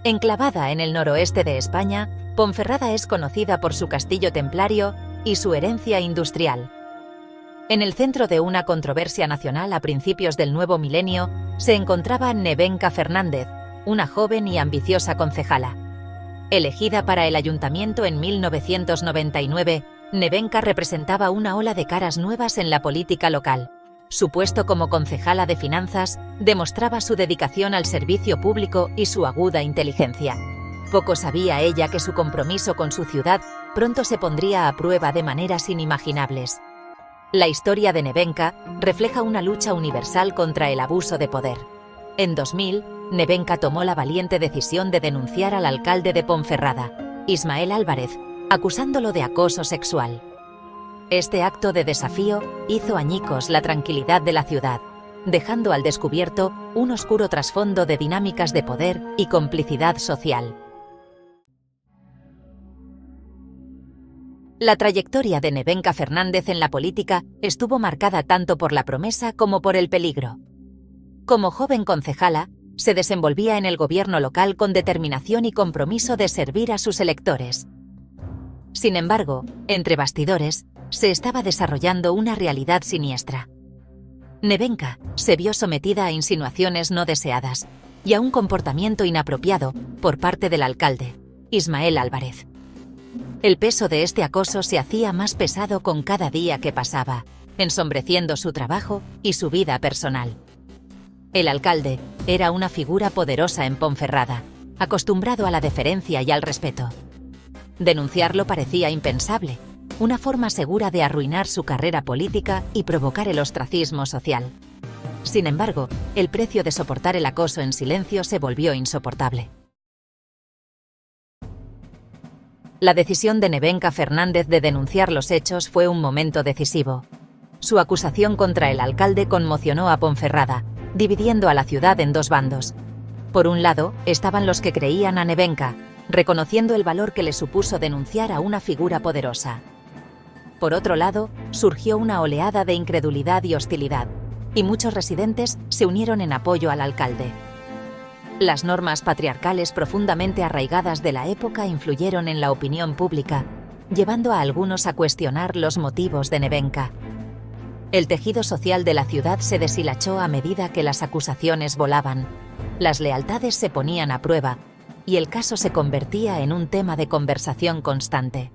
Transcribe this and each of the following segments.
Enclavada en el noroeste de España, Ponferrada es conocida por su castillo templario y su herencia industrial. En el centro de una controversia nacional a principios del nuevo milenio se encontraba Nevenka Fernández, una joven y ambiciosa concejala. Elegida para el ayuntamiento en 1999, Nevenka representaba una ola de caras nuevas en la política local. Su puesto como concejala de finanzas demostraba su dedicación al servicio público y su aguda inteligencia. Poco sabía ella que su compromiso con su ciudad pronto se pondría a prueba de maneras inimaginables. La historia de Nevenka refleja una lucha universal contra el abuso de poder. En 2000, Nevenka tomó la valiente decisión de denunciar al alcalde de Ponferrada, Ismael Álvarez, acusándolo de acoso sexual. Este acto de desafío hizo añicos la tranquilidad de la ciudad, dejando al descubierto un oscuro trasfondo de dinámicas de poder y complicidad social. La trayectoria de Nevenka Fernández en la política estuvo marcada tanto por la promesa como por el peligro. Como joven concejala, se desenvolvía en el gobierno local con determinación y compromiso de servir a sus electores. Sin embargo, entre bastidores, se estaba desarrollando una realidad siniestra. Nevenka se vio sometida a insinuaciones no deseadas y a un comportamiento inapropiado por parte del alcalde, Ismael Álvarez. El peso de este acoso se hacía más pesado con cada día que pasaba, ensombreciendo su trabajo y su vida personal. El alcalde era una figura poderosa en Ponferrada, acostumbrado a la deferencia y al respeto. Denunciarlo parecía impensable, una forma segura de arruinar su carrera política y provocar el ostracismo social. Sin embargo, el precio de soportar el acoso en silencio se volvió insoportable. La decisión de Nevenka Fernández de denunciar los hechos fue un momento decisivo. Su acusación contra el alcalde conmocionó a Ponferrada, dividiendo a la ciudad en dos bandos. Por un lado, estaban los que creían a Nevenka, reconociendo el valor que le supuso denunciar a una figura poderosa. Por otro lado, surgió una oleada de incredulidad y hostilidad, y muchos residentes se unieron en apoyo al alcalde. Las normas patriarcales profundamente arraigadas de la época influyeron en la opinión pública, llevando a algunos a cuestionar los motivos de Nevenka. El tejido social de la ciudad se deshilachó a medida que las acusaciones volaban, las lealtades se ponían a prueba, y el caso se convertía en un tema de conversación constante.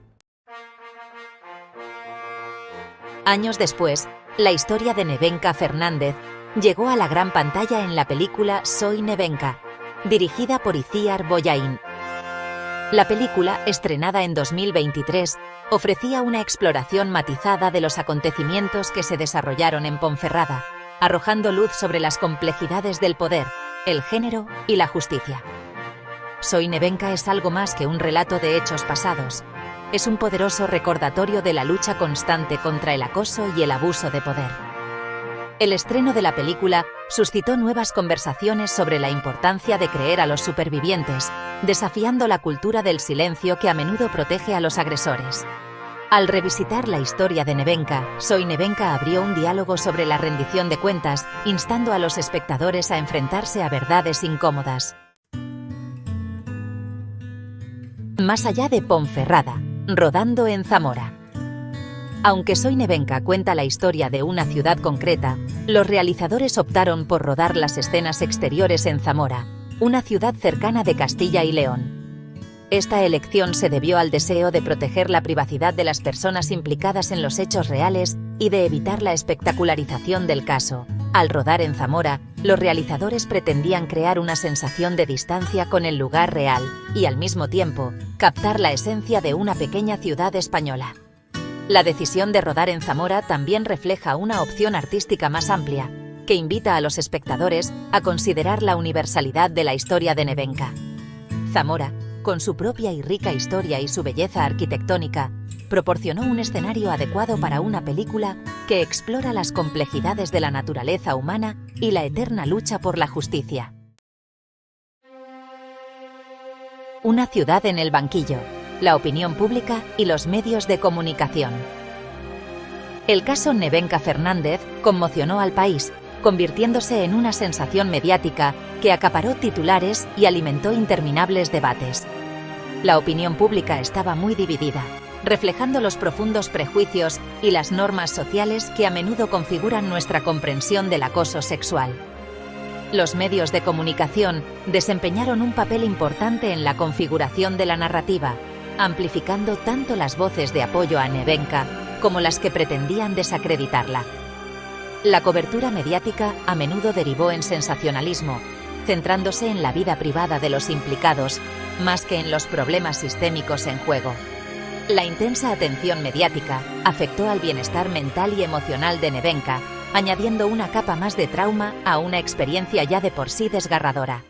Años después, la historia de Nevenka Fernández llegó a la gran pantalla en la película Soy Nevenka, dirigida por Itziar Bollaín. La película, estrenada en 2023, ofrecía una exploración matizada de los acontecimientos que se desarrollaron en Ponferrada, arrojando luz sobre las complejidades del poder, el género y la justicia. Soy Nevenka es algo más que un relato de hechos pasados. Es un poderoso recordatorio de la lucha constante contra el acoso y el abuso de poder. El estreno de la película suscitó nuevas conversaciones sobre la importancia de creer a los supervivientes, desafiando la cultura del silencio que a menudo protege a los agresores. Al revisitar la historia de Nevenka, Soy Nevenka abrió un diálogo sobre la rendición de cuentas, instando a los espectadores a enfrentarse a verdades incómodas. Más allá de Ponferrada, rodando en Zamora. Aunque Soy Nevenka cuenta la historia de una ciudad concreta, los realizadores optaron por rodar las escenas exteriores en Zamora, una ciudad cercana de Castilla y León. Esta elección se debió al deseo de proteger la privacidad de las personas implicadas en los hechos reales y de evitar la espectacularización del caso. Al rodar en Zamora, los realizadores pretendían crear una sensación de distancia con el lugar real y, al mismo tiempo, captar la esencia de una pequeña ciudad española. La decisión de rodar en Zamora también refleja una opción artística más amplia, que invita a los espectadores a considerar la universalidad de la historia de Nevenka. Zamora, con su propia y rica historia y su belleza arquitectónica, proporcionó un escenario adecuado para una película que explora las complejidades de la naturaleza humana y la eterna lucha por la justicia. Una ciudad en el banquillo, la opinión pública y los medios de comunicación. El caso Nevenka Fernández conmocionó al país, convirtiéndose en una sensación mediática que acaparó titulares y alimentó interminables debates. La opinión pública estaba muy dividida, reflejando los profundos prejuicios y las normas sociales que a menudo configuran nuestra comprensión del acoso sexual. Los medios de comunicación desempeñaron un papel importante en la configuración de la narrativa, amplificando tanto las voces de apoyo a Nevenka como las que pretendían desacreditarla. La cobertura mediática a menudo derivó en sensacionalismo, centrándose en la vida privada de los implicados, más que en los problemas sistémicos en juego. La intensa atención mediática afectó al bienestar mental y emocional de Nevenka, añadiendo una capa más de trauma a una experiencia ya de por sí desgarradora.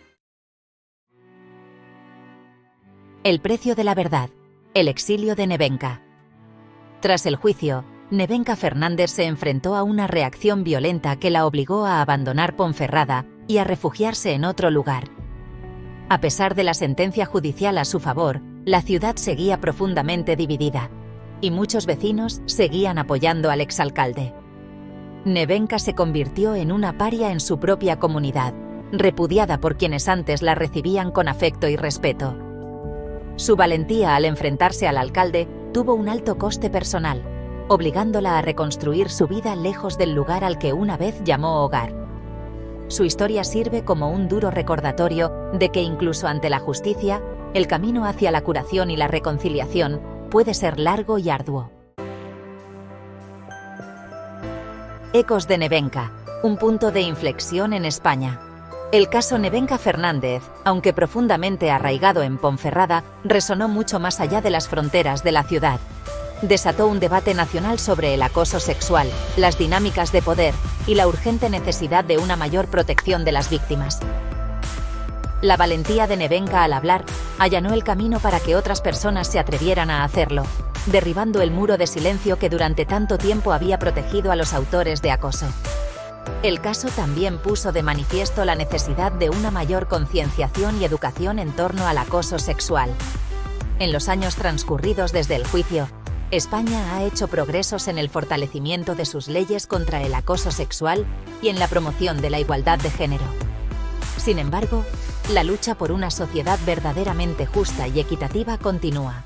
El precio de la verdad. El exilio de Nevenka. Tras el juicio, Nevenka Fernández se enfrentó a una reacción violenta que la obligó a abandonar Ponferrada y a refugiarse en otro lugar. A pesar de la sentencia judicial a su favor, la ciudad seguía profundamente dividida, y muchos vecinos seguían apoyando al exalcalde. Nevenka se convirtió en una paria en su propia comunidad, repudiada por quienes antes la recibían con afecto y respeto. Su valentía al enfrentarse al alcalde tuvo un alto coste personal, obligándola a reconstruir su vida lejos del lugar al que una vez llamó hogar. Su historia sirve como un duro recordatorio de que incluso ante la justicia, el camino hacia la curación y la reconciliación puede ser largo y arduo. Ecos de Nevenka, un punto de inflexión en España. El caso Nevenka Fernández, aunque profundamente arraigado en Ponferrada, resonó mucho más allá de las fronteras de la ciudad. Desató un debate nacional sobre el acoso sexual, las dinámicas de poder y la urgente necesidad de una mayor protección de las víctimas. La valentía de Nevenka al hablar allanó el camino para que otras personas se atrevieran a hacerlo, derribando el muro de silencio que durante tanto tiempo había protegido a los autores de acoso. El caso también puso de manifiesto la necesidad de una mayor concienciación y educación en torno al acoso sexual. En los años transcurridos desde el juicio, España ha hecho progresos en el fortalecimiento de sus leyes contra el acoso sexual y en la promoción de la igualdad de género. Sin embargo, la lucha por una sociedad verdaderamente justa y equitativa continúa.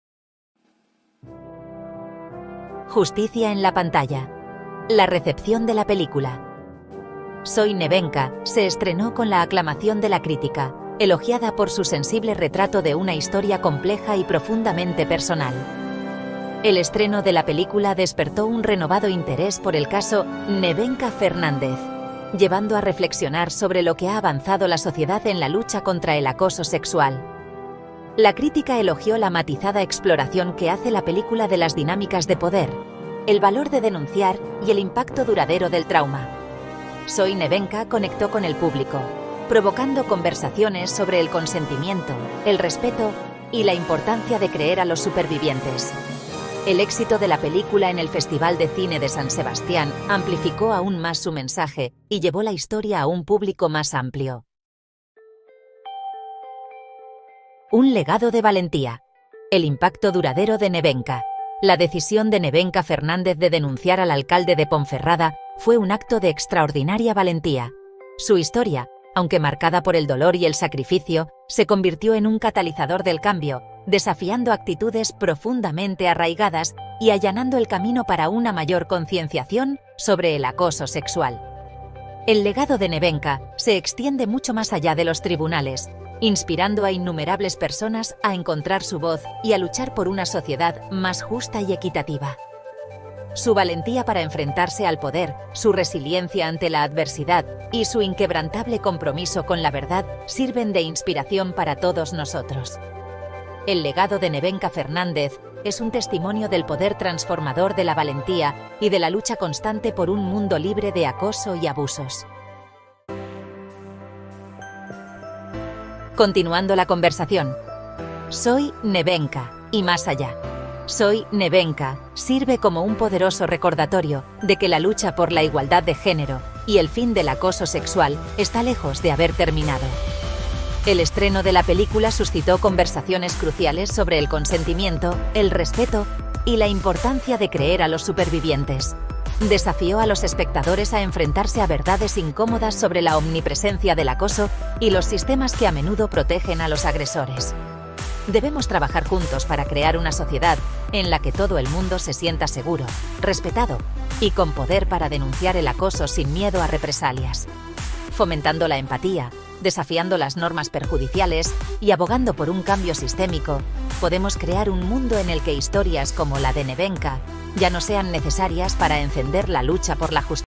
Justicia en la pantalla. La recepción de la película. Soy Nevenka se estrenó con la aclamación de la crítica, elogiada por su sensible retrato de una historia compleja y profundamente personal. El estreno de la película despertó un renovado interés por el caso Nevenka Fernández, llevando a reflexionar sobre lo que ha avanzado la sociedad en la lucha contra el acoso sexual. La crítica elogió la matizada exploración que hace la película de las dinámicas de poder, el valor de denunciar y el impacto duradero del trauma. Soy Nevenka conectó con el público, provocando conversaciones sobre el consentimiento, el respeto y la importancia de creer a los supervivientes. El éxito de la película en el Festival de Cine de San Sebastián amplificó aún más su mensaje y llevó la historia a un público más amplio. Un legado de valentía. El impacto duradero de Nevenka. La decisión de Nevenka Fernández de denunciar al alcalde de Ponferrada fue un acto de extraordinaria valentía. Su historia, aunque marcada por el dolor y el sacrificio, se convirtió en un catalizador del cambio, desafiando actitudes profundamente arraigadas y allanando el camino para una mayor concienciación sobre el acoso sexual. El legado de Nevenka se extiende mucho más allá de los tribunales, inspirando a innumerables personas a encontrar su voz y a luchar por una sociedad más justa y equitativa. Su valentía para enfrentarse al poder, su resiliencia ante la adversidad y su inquebrantable compromiso con la verdad sirven de inspiración para todos nosotros. El legado de Nevenka Fernández es un testimonio del poder transformador de la valentía y de la lucha constante por un mundo libre de acoso y abusos. Continuando la conversación. Soy Nevenka y más allá. Soy Nevenka sirve como un poderoso recordatorio de que la lucha por la igualdad de género y el fin del acoso sexual está lejos de haber terminado. El estreno de la película suscitó conversaciones cruciales sobre el consentimiento, el respeto y la importancia de creer a los supervivientes. Desafió a los espectadores a enfrentarse a verdades incómodas sobre la omnipresencia del acoso y los sistemas que a menudo protegen a los agresores. Debemos trabajar juntos para crear una sociedad en la que todo el mundo se sienta seguro, respetado y con poder para denunciar el acoso sin miedo a represalias. Fomentando la empatía, desafiando las normas perjudiciales y abogando por un cambio sistémico, podemos crear un mundo en el que historias como la de Nevenka ya no sean necesarias para encender la lucha por la justicia.